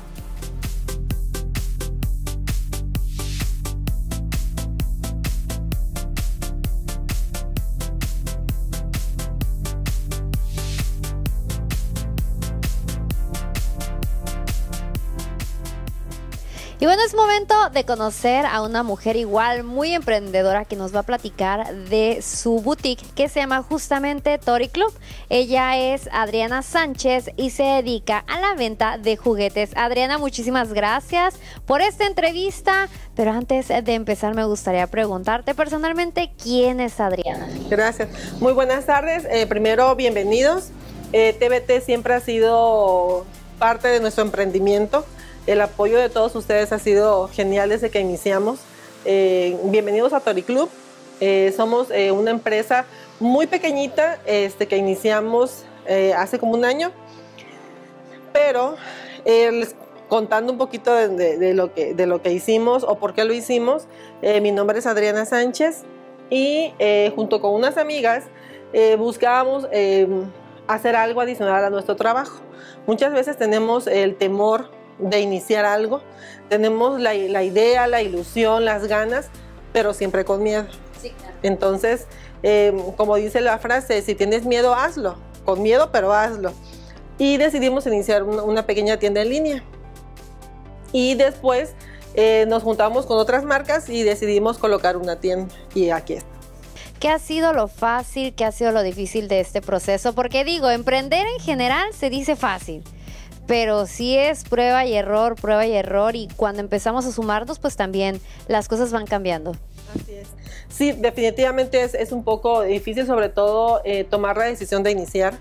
A: Y bueno, es momento de conocer a una mujer igual muy emprendedora que nos va a platicar de su boutique que se llama justamente Tori Club. Ella es Adriana Sánchez y se dedica a la venta de juguetes. Adriana, muchísimas gracias por esta entrevista, pero antes de empezar me gustaría preguntarte personalmente, ¿quién es Adriana?
F: Gracias. Muy buenas tardes. Primero, bienvenidos. TBT siempre ha sido parte de nuestro emprendimiento. El apoyo de todos ustedes ha sido genial desde que iniciamos. Bienvenidos a Tori Club. Somos una empresa muy pequeñita que iniciamos hace como un año. Pero contando un poquito de lo que hicimos o por qué lo hicimos, mi nombre es Adriana Sánchez y junto con unas amigas buscábamos hacer algo adicional a nuestro trabajo. Muchas veces tenemos el temor de iniciar algo, tenemos la idea, la ilusión, las ganas, pero siempre con miedo. Sí, claro. Entonces, como dice la frase, si tienes miedo, hazlo, con miedo, pero hazlo. Y decidimos iniciar una pequeña tienda en línea. Y después nos juntamos con otras marcas y decidimos colocar una tienda, y aquí está.
A: ¿Qué ha sido lo fácil, qué ha sido lo difícil de este proceso? Porque digo, emprender en general se dice fácil, pero sí es prueba y error, y cuando empezamos a sumarnos, pues también las cosas van cambiando.
F: Así es. Sí, definitivamente es un poco difícil, sobre todo tomar la decisión de iniciar,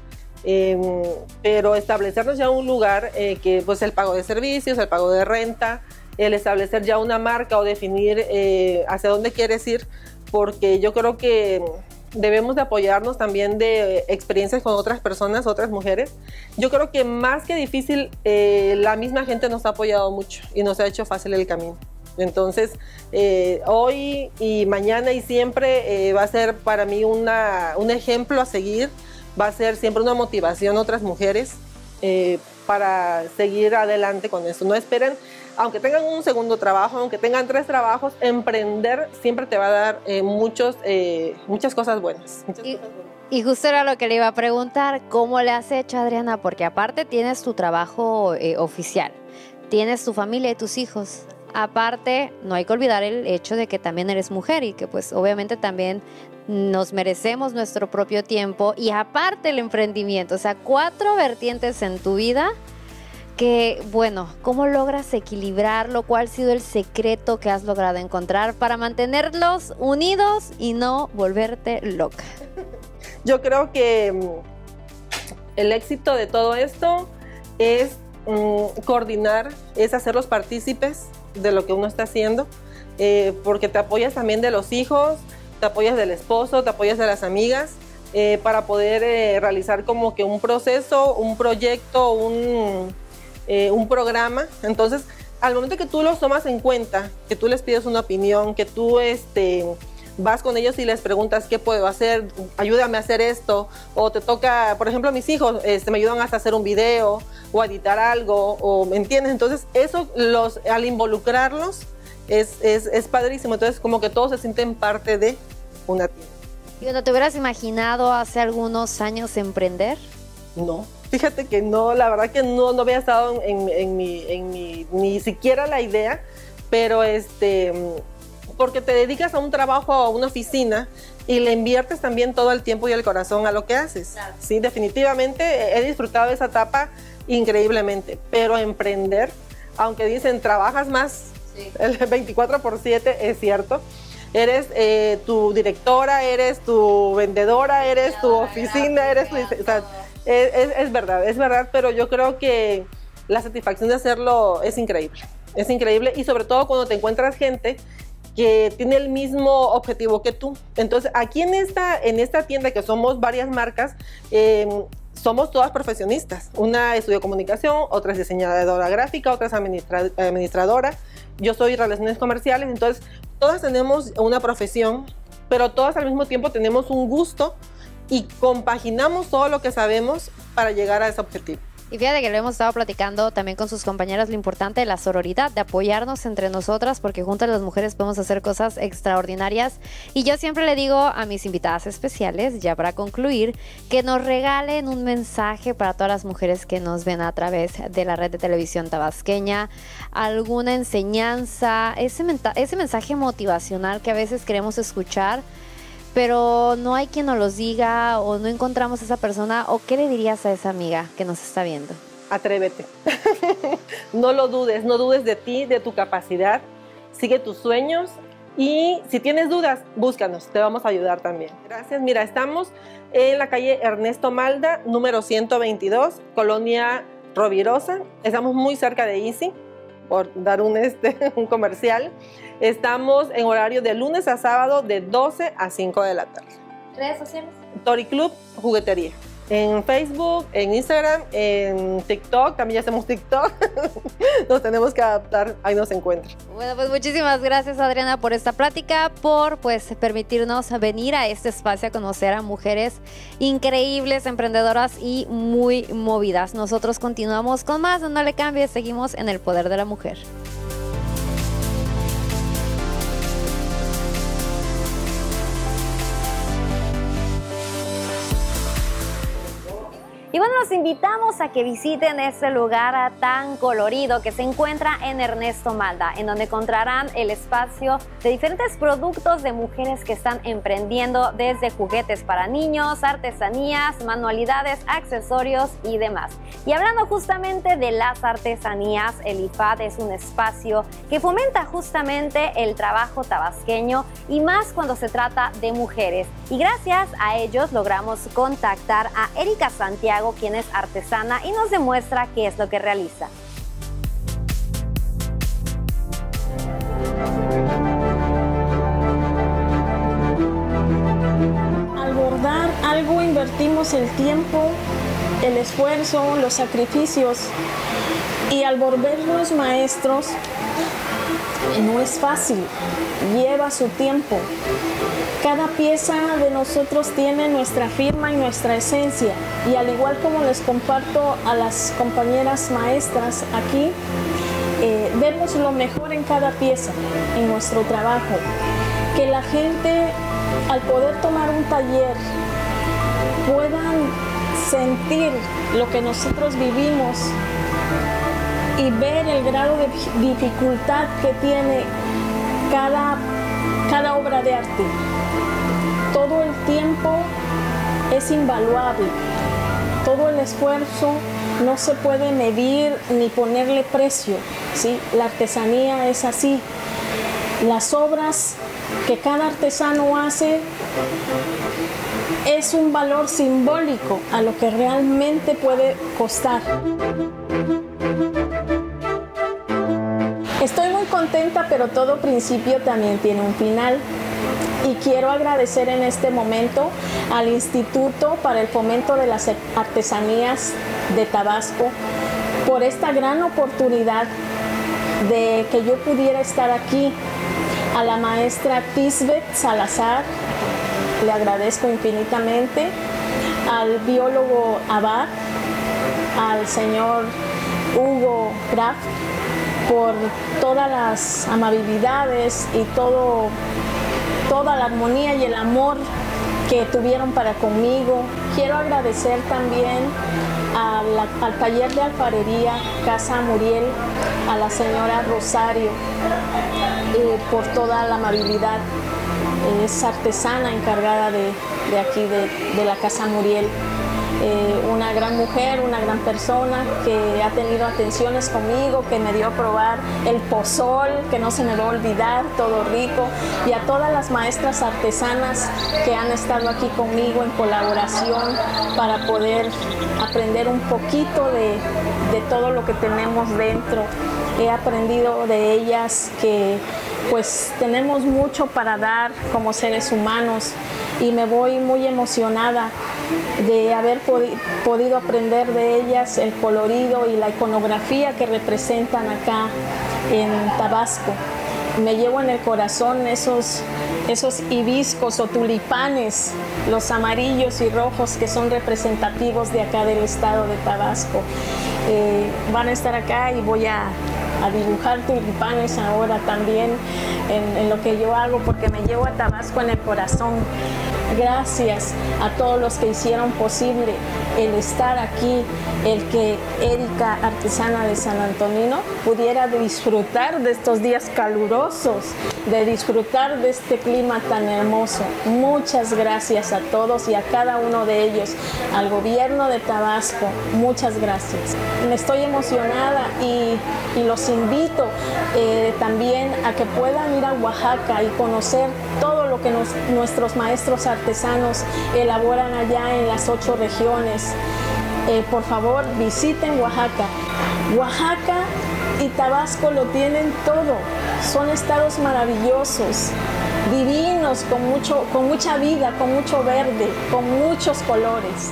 F: pero establecernos ya un lugar que pues el pago de servicios, el pago de renta, el establecer ya una marca o definir hacia dónde quieres ir, porque yo creo que debemos de apoyarnos también de experiencias con otras personas, otras mujeres. Yo creo que más que difícil, la misma gente nos ha apoyado mucho y nos ha hecho fácil el camino. Entonces, hoy y mañana y siempre va a ser para mí un ejemplo a seguir, va a ser siempre una motivación a otras mujeres para seguir adelante con esto. No esperen, aunque tengan un segundo trabajo, aunque tengan 3 trabajos, emprender siempre te va a dar muchas cosas buenas.
A: Y justo era lo que le iba a preguntar, ¿cómo le has hecho, Adriana? Porque aparte tienes tu trabajo oficial, tienes tu familia y tus hijos. Aparte, no hay que olvidar el hecho de que también eres mujer y que pues obviamente también nos merecemos nuestro propio tiempo, y aparte el emprendimiento, o sea, 4 vertientes en tu vida que, bueno, ¿cómo logras equilibrarlo? ¿Cuál ha sido el secreto que has logrado encontrar para mantenerlos unidos y no volverte loca?
F: Yo creo que el éxito de todo esto es coordinar, es hacerlos partícipes de lo que uno está haciendo, porque te apoyas también de los hijos, te apoyas del esposo, te apoyas de las amigas, para poder realizar como que un proceso, un proyecto, un programa. Entonces, al momento que tú los tomas en cuenta, que tú les pides una opinión, que tú vas con ellos y les preguntas qué puedo hacer, ayúdame a hacer esto, o te toca, por ejemplo, mis hijos me ayudan hasta a hacer un video o a editar algo, o ¿me entiendes? Entonces eso al involucrarlos es padrísimo. Entonces como que todos se sienten parte de una tienda.
A: ¿Y no te hubieras imaginado hace algunos años emprender?
F: No, fíjate que no, la verdad que no había estado en mi ni siquiera la idea, pero porque te dedicas a un trabajo, a una oficina, y le inviertes también todo el tiempo y el corazón a lo que haces. Claro. Sí, definitivamente he disfrutado de esa etapa increíblemente, pero emprender, aunque dicen trabajas más, sí, el 24/7, es cierto. Eres tu directora, eres tu vendedora, eres tu oficina, eres tu... O sea, es verdad, pero yo creo que la satisfacción de hacerlo es increíble, y sobre todo cuando te encuentras gente que tiene el mismo objetivo que tú. Entonces, aquí en esta tienda, que somos varias marcas, somos todas profesionistas. Una estudió comunicación, otra es diseñadora gráfica, otra es administradora. Yo soy relaciones comerciales. Entonces, todas tenemos una profesión, pero todas al mismo tiempo tenemos un gusto y compaginamos todo lo que sabemos para llegar a ese objetivo.
A: Y fíjate que lo hemos estado platicando también con sus compañeras, lo importante de la sororidad, de apoyarnos entre nosotras, porque juntas las mujeres podemos hacer cosas extraordinarias. Y yo siempre le digo a mis invitadas especiales, ya para concluir, que nos regalen un mensaje para todas las mujeres que nos ven a través de la red de televisión tabasqueña, alguna enseñanza, ese mensaje motivacional que a veces queremos escuchar, pero no hay quien nos los diga, o no encontramos a esa persona. ¿O qué le dirías a esa amiga que nos está viendo?
F: Atrévete. No lo dudes, no dudes de ti, de tu capacidad. Sigue tus sueños, y si tienes dudas, búscanos, te vamos a ayudar también. Gracias. Mira, estamos en la calle Ernesto Malda, número 122, Colonia Rovirosa. Estamos muy cerca de Easy, por dar un comercial. Estamos en horario de lunes a sábado de 12 a 5 de la tarde.
A: ¿Redes sociales?
F: Tori Club Juguetería. En Facebook, en Instagram, en TikTok, también ya hacemos TikTok. Nos tenemos que adaptar, ahí nos encuentran.
A: Bueno, pues muchísimas gracias, Adriana, por esta plática, por permitirnos venir a este espacio a conocer a mujeres increíbles, emprendedoras y muy movidas. Nosotros continuamos con más, no le cambies, seguimos en El Poder de la Mujer. Y bueno, los invitamos a que visiten este lugar tan colorido que se encuentra en Ernesto Malda, en donde encontrarán el espacio de diferentes productos de mujeres que están emprendiendo, desde juguetes para niños, artesanías, manualidades, accesorios y demás. Y hablando justamente de las artesanías, el IFAD es un espacio que fomenta justamente el trabajo tabasqueño y más cuando se trata de mujeres. Y gracias a ellos logramos contactar a Erika Santiago, quien es artesana y nos demuestra qué es lo que realiza.
G: Al bordar algo invertimos el tiempo, el esfuerzo, los sacrificios, y al volver los maestros no es fácil, lleva su tiempo. Cada pieza de nosotros tiene nuestra firma y nuestra esencia, y al igual como les comparto a las compañeras maestras aquí, vemos lo mejor en cada pieza, en nuestro trabajo. Que la gente, al poder tomar un taller, puedan sentir lo que nosotros vivimos y ver el grado de dificultad que tiene cada obra de arte. Todo el tiempo es invaluable, todo el esfuerzo no se puede medir ni ponerle precio, ¿sí? La artesanía es así. Las obras que cada artesano hace es un valor simbólico a lo que realmente puede costar. Estoy muy contenta, pero todo principio también tiene un final. Y quiero agradecer en este momento al Instituto para el Fomento de las Artesanías de Tabasco por esta gran oportunidad de que yo pudiera estar aquí. A la maestra Tisbeth Salazar le agradezco infinitamente, al biólogo Abad, al señor Hugo Kraft, por todas las amabilidades y toda la armonía y el amor que tuvieron para conmigo. Quiero agradecer también al taller de alfarería Casa Muriel, a la señora Rosario, por toda la amabilidad. Es artesana encargada de aquí, de la Casa Muriel. Una gran mujer, una gran persona que ha tenido atenciones conmigo, que me dio a probar el pozol, que no se me va a olvidar, todo rico, y a todas las maestras artesanas que han estado aquí conmigo en colaboración para poder aprender un poquito de todo lo que tenemos dentro. He aprendido de ellas que pues tenemos mucho para dar como seres humanos, y me voy muy emocionada de haber podido aprender de ellas el colorido y la iconografía que representan acá en Tabasco. Me llevo en el corazón esos hibiscos o tulipanes, los amarillos y rojos que son representativos de acá del estado de Tabasco. Van a estar acá y voy a dibujar tulipanes ahora también en lo que yo hago, porque me llevo a Tabasco en el corazón. Gracias a todos los que hicieron posible el estar aquí, el que Erika, artesana de San Antonino, pudiera disfrutar de estos días calurosos, de disfrutar de este clima tan hermoso. Muchas gracias a todos y a cada uno de ellos, al gobierno de Tabasco, muchas gracias. Me estoy emocionada y los invito también a que puedan ir a Oaxaca y conocer todo lo que nuestros maestros artesanos elaboran allá en las 8 regiones. Por favor, visiten Oaxaca. Oaxaca y Tabasco lo tienen todo. Son estados maravillosos, divinos, con mucha vida, con mucho verde, con muchos colores.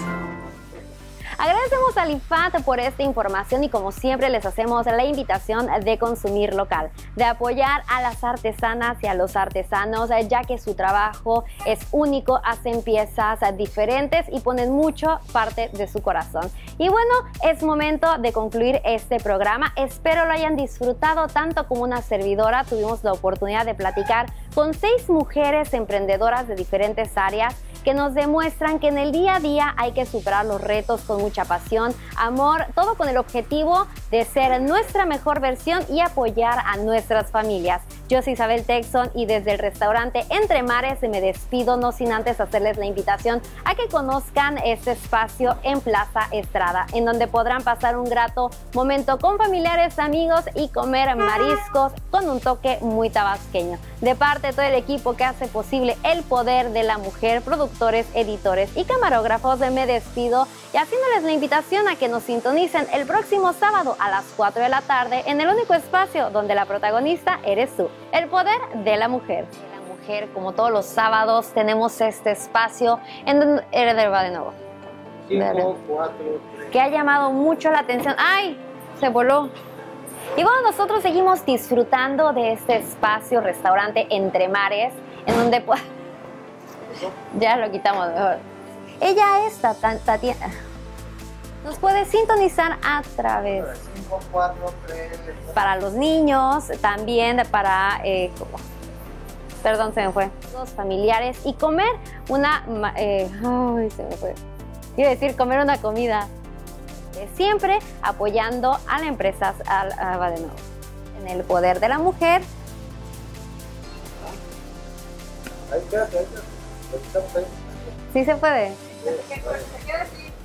A: Agradecemos al IFAD por esta información y como siempre les hacemos la invitación de consumir local, de apoyar a las artesanas y a los artesanos, ya que su trabajo es único, hacen piezas diferentes y ponen mucho parte de su corazón. Y bueno, es momento de concluir este programa. Espero lo hayan disfrutado tanto como una servidora. Tuvimos la oportunidad de platicar con 6 mujeres emprendedoras de diferentes áreas que nos demuestran que en el día a día hay que superar los retos con mucha pasión, amor, todo con el objetivo de ser nuestra mejor versión y apoyar a nuestras familias. Yo soy Isabel Texon y desde el restaurante Entre Mares me despido, no sin antes hacerles la invitación a que conozcan este espacio en Plaza Estrada, en donde podrán pasar un grato momento con familiares, amigos y comer mariscos con un toque muy tabasqueño. De parte de todo el equipo que hace posible El Poder de la Mujer, productores, editores y camarógrafos, me despido y haciéndoles la invitación a que nos sintonicen el próximo sábado a las 4 de la tarde en el único espacio donde la protagonista eres tú, El Poder de la Mujer. Como todos los sábados tenemos este espacio en donde va de nuevo.
H: 5, 4, 3.
A: Que ha llamado mucho la atención. ¡Ay! Se voló. Y bueno, nosotros seguimos disfrutando de este espacio, restaurante Entre Mares, en donde ya lo quitamos mejor. Ella es Tatiana. Nos puede sintonizar a través
H: 5, 4, 3.
A: para los niños, también para perdón, se me fue. Los familiares y comer una ay, se me fue. Iba a decir comer una comida. Siempre apoyando a la empresa va de nuevo. En El Poder de la Mujer.
H: Ahí queda.
A: ¿Sí se puede?
H: Se queda así.